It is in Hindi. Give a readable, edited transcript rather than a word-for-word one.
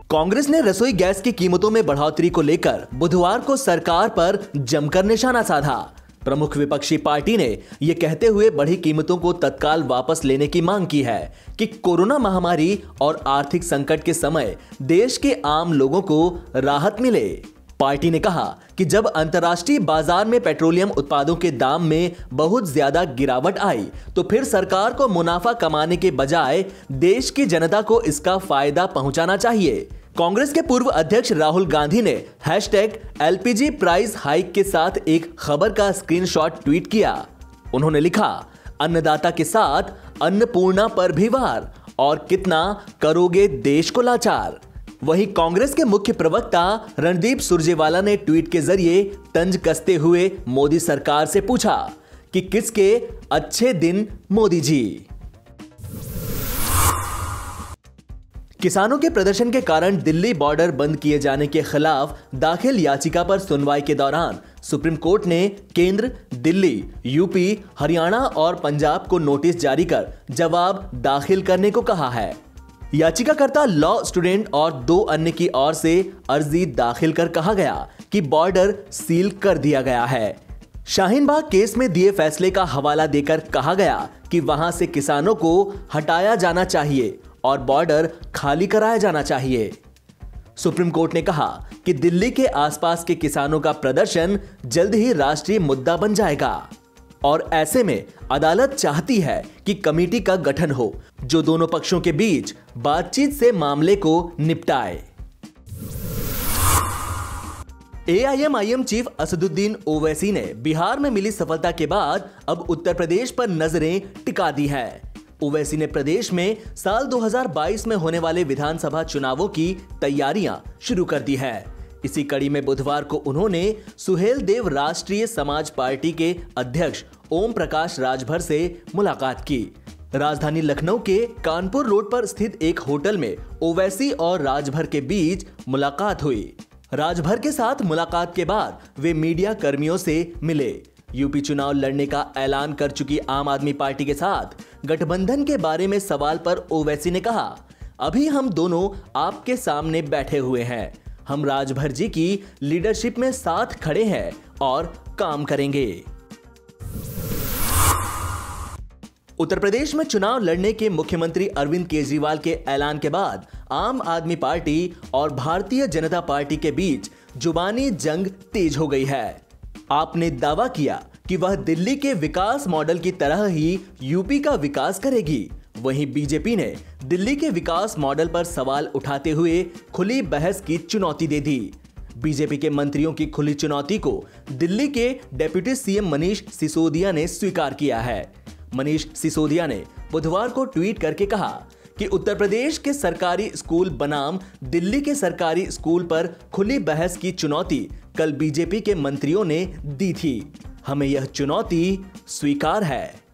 कांग्रेस ने रसोई गैस की कीमतों में बढ़ोतरी को लेकर बुधवार को सरकार पर जमकर निशाना साधा। प्रमुख विपक्षी पार्टी ने यह कहते हुए बढ़ी कीमतों को तत्काल वापस लेने की मांग की है कि कोरोना महामारी और आर्थिक संकट के समय देश के आम लोगों को राहत मिले। पार्टी ने कहा कि जब अंतर्राष्ट्रीय बाजार में पेट्रोलियम उत्पादों के दाम में बहुत ज्यादा गिरावट आई तो फिर सरकार को मुनाफा कमाने के बजाय देश की जनता को इसका फायदा पहुंचाना चाहिए। कांग्रेस के पूर्व अध्यक्ष राहुल गांधी ने #LPG प्राइस हाइक के साथ एक खबर का स्क्रीनशॉट ट्वीट किया। उन्होंने लिखा, अन्नदाता के साथ अन्नपूर्णा पर भी वार और कितना करोगे देश को लाचार। वहीं कांग्रेस के मुख्य प्रवक्ता रणदीप सुरजेवाला ने ट्वीट के जरिए तंज कसते हुए मोदी सरकार से पूछा कि किसके अच्छे दिन मोदी जी। किसानों के प्रदर्शन के कारण दिल्ली बॉर्डर बंद किए जाने के खिलाफ दाखिल याचिका पर सुनवाई के दौरान सुप्रीम कोर्ट ने केंद्र, दिल्ली, यूपी, हरियाणा और पंजाब को नोटिस जारी कर जवाब दाखिल करने को कहा है। याचिकाकर्ता लॉ स्टूडेंट और 2 अन्य की ओर से अर्जी दाखिल कर कहा गया कि बॉर्डर सील कर दिया गया है। शाहीन बाग केस में दिए फैसले का हवाला देकर कहा गया कि वहां से किसानों को हटाया जाना चाहिए और बॉर्डर खाली कराया जाना चाहिए। सुप्रीम कोर्ट ने कहा कि दिल्ली के आसपास के किसानों का प्रदर्शन जल्द ही राष्ट्रीय मुद्दा बन जाएगा और ऐसे में अदालत चाहती है कि कमेटी का गठन हो जो दोनों पक्षों के बीच बातचीत से मामले को निपटाए। AIMIM चीफ असदुद्दीन ओवैसी ने बिहार में मिली सफलता के बाद अब उत्तर प्रदेश पर नजरें टिका दी है। ओवैसी ने प्रदेश में साल 2022 में होने वाले विधानसभा चुनावों की तैयारियां शुरू कर दी है। इसी कड़ी में बुधवार को उन्होंने सुहेल देव राष्ट्रीय समाज पार्टी के अध्यक्ष ओम प्रकाश राजभर से मुलाकात की। राजधानी लखनऊ के कानपुर रोड पर स्थित एक होटल में ओवैसी और राजभर के बीच मुलाकात हुई। राजभर के साथ मुलाकात के बाद वे मीडिया कर्मियों से मिले। यूपी चुनाव लड़ने का ऐलान कर चुकी आम आदमी पार्टी के साथ गठबंधन के बारे में सवाल पर ओवैसी ने कहा, अभी हम दोनों आपके सामने बैठे हुए हैं। हम राजभर जी की लीडरशिप में साथ खड़े हैं और काम करेंगे। उत्तर प्रदेश में चुनाव लड़ने के मुख्यमंत्री अरविंद केजरीवाल के ऐलान के बाद आम आदमी पार्टी और भारतीय जनता पार्टी के बीच जुबानी जंग तेज हो गई है। आपने दावा किया कि वह दिल्ली के विकास मॉडल की तरह ही यूपी का विकास करेगी। वहीं बीजेपी ने दिल्ली के विकास मॉडल पर सवाल उठाते हुए खुली बहस की चुनौती दे दी। बीजेपी के मंत्रियों की खुली चुनौती को दिल्ली के डिप्टी सीएम मनीष सिसोदिया ने स्वीकार किया है। मनीष सिसोदिया ने बुधवार को ट्वीट करके कहा कि उत्तर प्रदेश के सरकारी स्कूल बनाम दिल्ली के सरकारी स्कूल पर खुली बहस की चुनौती कल बीजेपी के मंत्रियों ने दी थी। हमें यह चुनौती स्वीकार है।